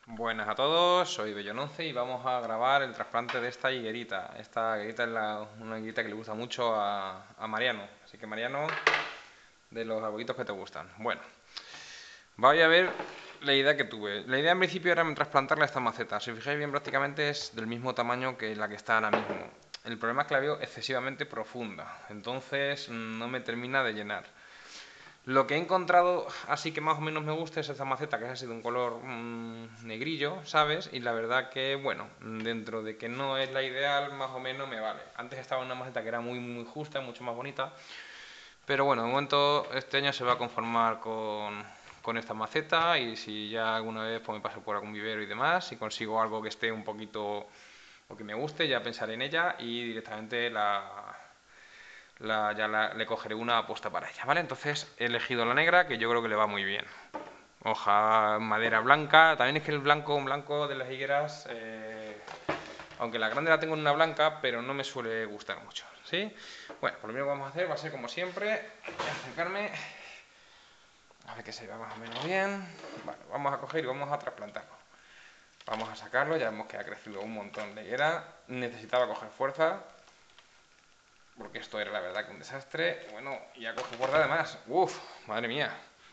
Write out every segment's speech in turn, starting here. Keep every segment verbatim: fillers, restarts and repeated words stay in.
Buenas a todos, soy Bellón once y vamos a grabar el trasplante de esta higuerita. Esta higuerita es la- una higuerita que le gusta mucho a, a Mariano. Así que Mariano, de los arbolitos que te gustan. Bueno, voy a ver la idea que tuve. La idea en principio era trasplantarle a esta maceta. Si os fijáis bien, prácticamente es del mismo tamaño que la que está ahora mismo. El problema es que la veo excesivamente profunda, entonces no me termina de llenar. Lo que he encontrado así que más o menos me gusta es esta maceta, que es así de un color mmm, negrillo, ¿sabes? Y la verdad que, bueno, dentro de que no es la ideal, más o menos me vale. Antes estaba una maceta que era muy, muy justa, mucho más bonita. Pero bueno, de momento este año se va a conformar con, con esta maceta, y si ya alguna vez pues, me paso por algún vivero y demás, si consigo algo que esté un poquito o que me guste, ya pensaré en ella y directamente la, la, ya la, le cogeré una apuesta para ella, ¿vale? Entonces he elegido la negra, que yo creo que le va muy bien. Hoja, madera blanca, también es que el blanco, un blanco de las higueras, eh, aunque la grande la tengo en una blanca, pero no me suele gustar mucho, ¿sí? Bueno, pues lo primero que vamos a hacer va a ser como siempre, voy a acercarme, a ver que se vea más o menos bien. Vale, vamos a coger y vamos a trasplantarlo. Vamos a sacarlo, ya vemos que ha crecido un montón de higuera, necesitaba coger fuerza, porque esto era la verdad que un desastre. Bueno, ya coge fuerza además. Uf, madre mía.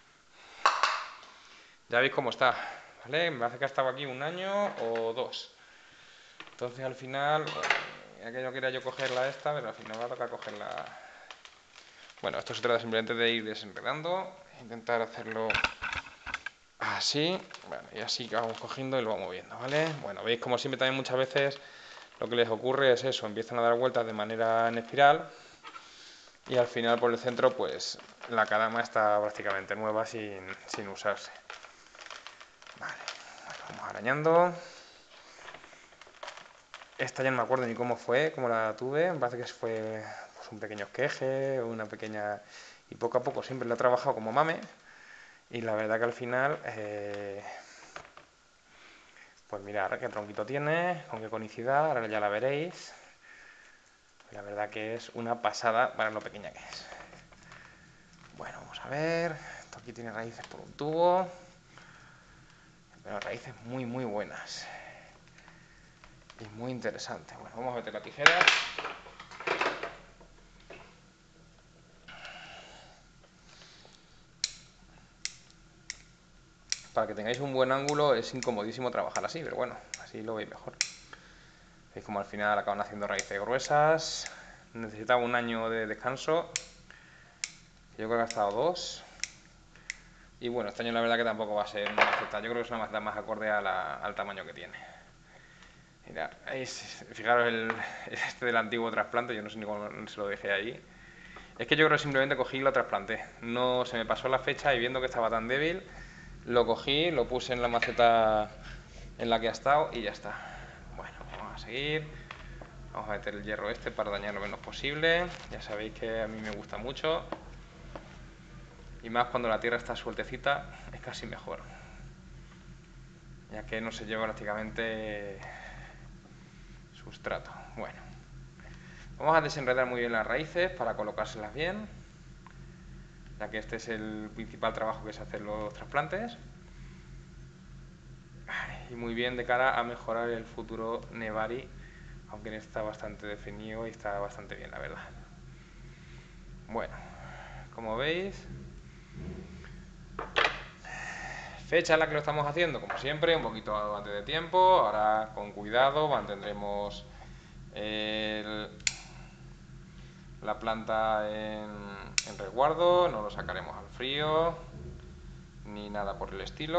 Ya veis cómo está, ¿vale? Me parece que ha estado aquí un año o dos. Entonces al final, bueno, ya que no quería yo cogerla esta, pero al final va a tocar cogerla. Bueno, esto se trata simplemente de ir desenredando, intentar hacerlo así, bueno, y así que vamos cogiendo y lo vamos moviendo, ¿vale? Bueno, veis como siempre también muchas veces lo que les ocurre es eso, empiezan a dar vueltas de manera en espiral, y al final por el centro pues la cadama está prácticamente nueva sin, sin usarse. Vale, bueno, vamos arañando. Esta ya no me acuerdo ni cómo fue, cómo la tuve, me parece que fue pues, un pequeño esqueje, una pequeña... Y poco a poco siempre la he trabajado como mame, y la verdad que al final... Eh... Pues mirad qué tronquito tiene, con qué conicidad, ahora ya la veréis. La verdad que es una pasada para lo pequeña que es. Bueno, vamos a ver. Esto aquí tiene raíces por un tubo. Pero raíces muy, muy buenas. Y muy interesante. Bueno, vamos a meter la tijera. Para que tengáis un buen ángulo es incomodísimo trabajar así, pero bueno, así lo veis mejor. Veis como al final acaban haciendo raíces gruesas. Necesitaba un año de descanso. Yo creo que ha estado dos. Y bueno, este año la verdad que tampoco va a ser una maceta. Yo creo que es una maceta más acorde a la, al tamaño que tiene. Mirad, fijaros el, este del antiguo trasplante, yo no sé ni cómo se lo dejé ahí. Es que yo creo que simplemente cogí y lo trasplanté. No se me pasó la fecha y viendo que estaba tan débil, lo cogí, lo puse en la maceta en la que ha estado y ya está. Bueno, vamos a seguir. Vamos a meter el hierro este para dañar lo menos posible. Ya sabéis que a mí me gusta mucho. Y más cuando la tierra está sueltecita, es casi mejor. Ya que no se lleva prácticamente sustrato. Bueno, vamos a desenredar muy bien las raíces para colocárselas bien, ya que este es el principal trabajo que se hace en los trasplantes. Y muy bien de cara a mejorar el futuro Nebari, aunque está bastante definido y está bastante bien, la verdad. Bueno, como veis, fecha en la que lo estamos haciendo, como siempre, un poquito antes de tiempo. Ahora con cuidado mantendremos el, la planta en, en resguardo, no lo sacaremos al frío ni nada por el estilo.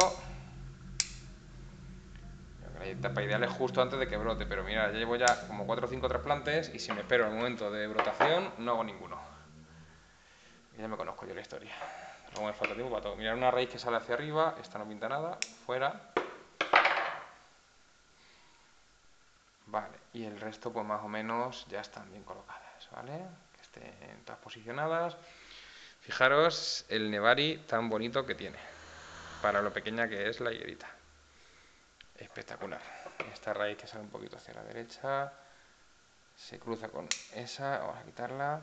La etapa ideal es justo antes de que brote, pero mira, ya llevo ya como cuatro o cinco trasplantes y si me espero al momento de brotación no hago ninguno. Ya me conozco yo la historia. No me falta tiempo para todo. Mirad una raíz que sale hacia arriba, esta no pinta nada, fuera. Vale, y el resto pues más o menos ya están bien colocadas, ¿vale? Que estén todas posicionadas. Fijaros el Nebari tan bonito que tiene, para lo pequeña que es la higuerita. Espectacular. Esta raíz que sale un poquito hacia la derecha, se cruza con esa, vamos a quitarla.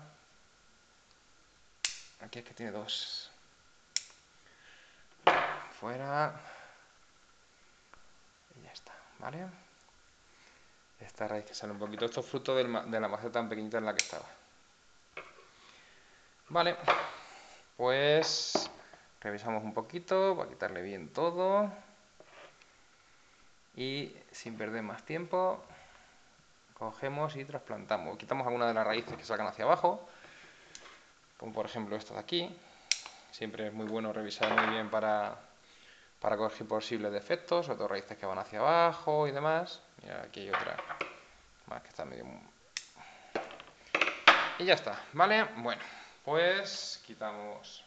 Aquí es que tiene dos. Fuera. ¿vale? Esta raíz que sale un poquito, esto es fruto del ma- de la maceta tan pequeñita en la que estaba. Vale, pues revisamos un poquito para quitarle bien todo. Y sin perder más tiempo, cogemos y trasplantamos. Quitamos algunas de las raíces que sacan hacia abajo, como por ejemplo esta de aquí. Siempre es muy bueno revisar muy bien para, para corregir posibles defectos, sobre todo raíces que van hacia abajo y demás. Y aquí hay otra más que está medio... Y ya está, ¿vale? Bueno, pues quitamos...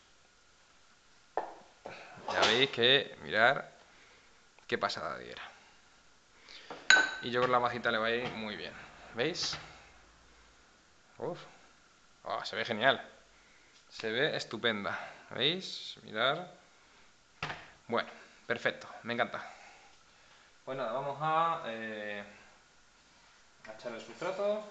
Ya veis que, mirar, qué pasada de era. Y yo con la macita le va a ir muy bien. ¿Veis? Uf. Oh, se ve genial. Se ve estupenda. ¿Veis? Mirad. Bueno, perfecto. Me encanta. Pues nada, vamos a, eh, a echar el sustrato.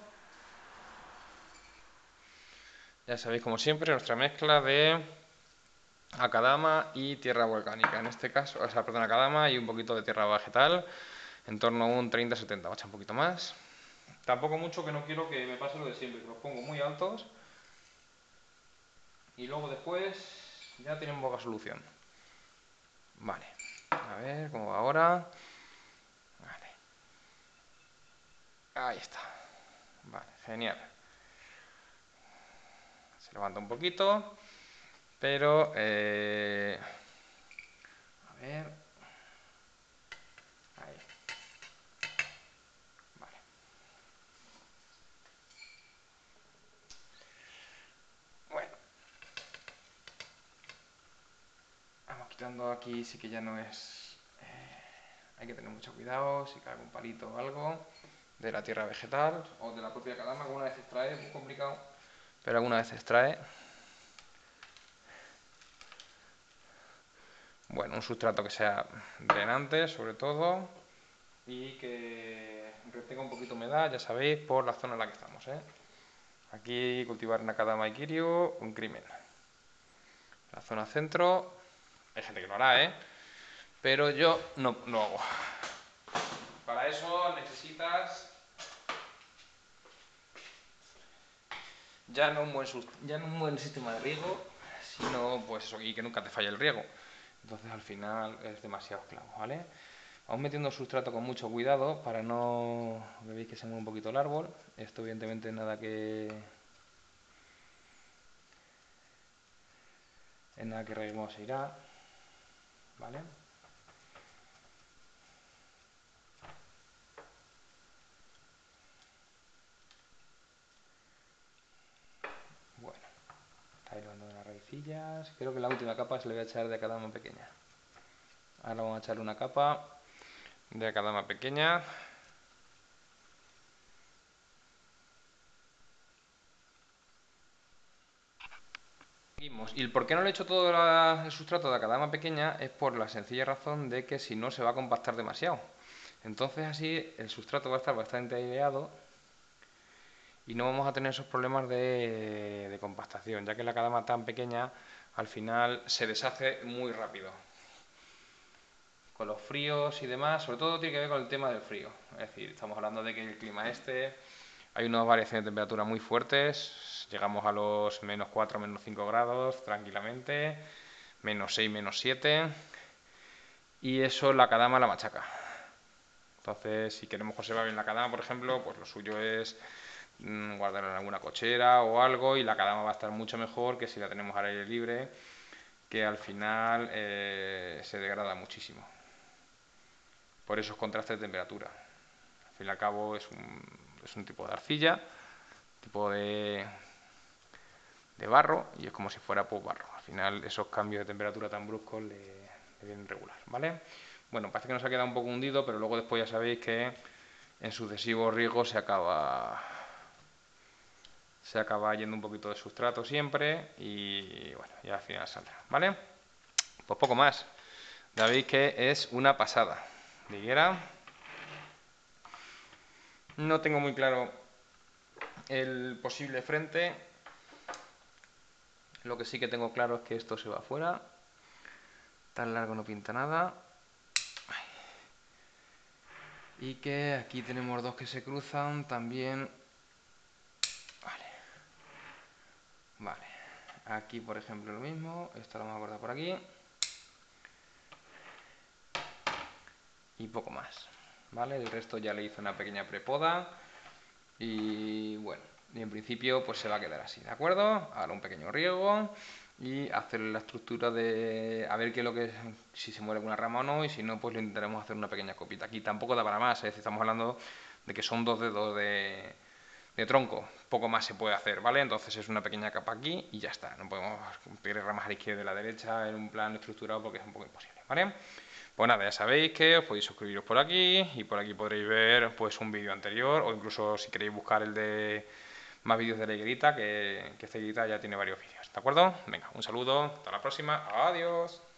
Ya sabéis, como siempre, nuestra mezcla de acadama y tierra volcánica. En este caso, o sea, perdón, acadama y un poquito de tierra vegetal. En torno a un treinta setenta. Voy a echar un poquito más. Tampoco mucho, que no quiero que me pase lo de siempre, que los pongo muy altos. Y luego después ya tienen poca solución. Vale. A ver cómo va ahora. Vale. Ahí está. Vale, genial. Se levanta un poquito, pero... Eh, a ver... Ahí. Vale. Bueno. Vamos quitando aquí, sí que ya no es... Eh, hay que tener mucho cuidado, si cae un palito o algo de la tierra vegetal o de la propia calama, que alguna vez extrae, es muy complicado, pero alguna vez extrae. Bueno, un sustrato que sea drenante, sobre todo, y que retenga un poquito de humedad, ya sabéis, por la zona en la que estamos, ¿eh? Aquí cultivar Nakadama y Kiryu, un crimen. La zona centro, hay gente que lo hará, ¿eh? Pero yo no lo hago. Para eso necesitas ya no un buen, ya no un buen sistema de riego, sino pues eso, y que nunca te falle el riego. Entonces al final es demasiado esclavo, ¿vale? Vamos metiendo el sustrato con mucho cuidado para no... Veis que se mueve un poquito el árbol. Esto evidentemente nada que... En nada que reguemos se irá, ¿vale? Bueno, está hilando de las raicillas. Creo que la última capa se le voy a echar de acadama pequeña. Ahora vamos a echarle una capa de acadama pequeña. Y el por qué no le he hecho todo la, el sustrato de acadama pequeña es por la sencilla razón de que si no se va a compactar demasiado. Entonces así el sustrato va a estar bastante aireado y no vamos a tener esos problemas de, de compactación, ya que la acadama tan pequeña al final se deshace muy rápido. Con los fríos y demás, sobre todo tiene que ver con el tema del frío. Es decir, estamos hablando de que el clima este, hay unas variaciones de temperatura muy fuertes, llegamos a los menos cuatro, menos cinco grados tranquilamente, menos seis, menos siete, y eso la cadama la machaca. Entonces, si queremos conservar bien la cadama, por ejemplo, pues lo suyo es mmm, guardarla en alguna cochera o algo, y la cadama va a estar mucho mejor que si la tenemos al aire libre, que al final eh, se degrada muchísimo por esos contrastes de temperatura. Al fin y al cabo es un, es un tipo de arcilla, tipo de, de barro, y es como si fuera pues, barro. Al final esos cambios de temperatura tan bruscos le, le vienen regular, ¿vale? Bueno, parece que nos ha quedado un poco hundido, pero luego después ya sabéis que en sucesivos riegos se acaba se acaba yendo un poquito de sustrato siempre y bueno, ya al final saldrá, ¿vale? Pues poco más. Ya veis que es una pasada de higuera. No tengo muy claro el posible frente. Lo que sí que tengo claro es que esto se va afuera. Tan largo no pinta nada. y que aquí tenemos dos que se cruzan también. Vale. Vale. Aquí, por ejemplo, lo mismo. Esto lo vamos a cortar por aquí. Y poco más. ¿Vale? El resto ya le hice una pequeña prepoda. Y bueno, y en principio pues se va a quedar así, ¿de acuerdo? Ahora un pequeño riego y hacer la estructura de a ver qué es lo que es, si se muere alguna rama o no, y si no pues lo intentaremos hacer una pequeña copita. Aquí tampoco da para más, es decir, estamos hablando de que son dos dedos de, de tronco, poco más se puede hacer, ¿vale? Entonces es una pequeña capa aquí y ya está, no podemos pedir ramas a la izquierda y a la derecha en un plan estructurado porque es un poco imposible, ¿vale? Pues nada, ya sabéis que os podéis suscribiros por aquí y por aquí podréis ver pues un vídeo anterior o incluso si queréis buscar el de más vídeos de la higuerita, que, que esta higuerita ya tiene varios vídeos, ¿de acuerdo? Venga, un saludo, hasta la próxima, adiós.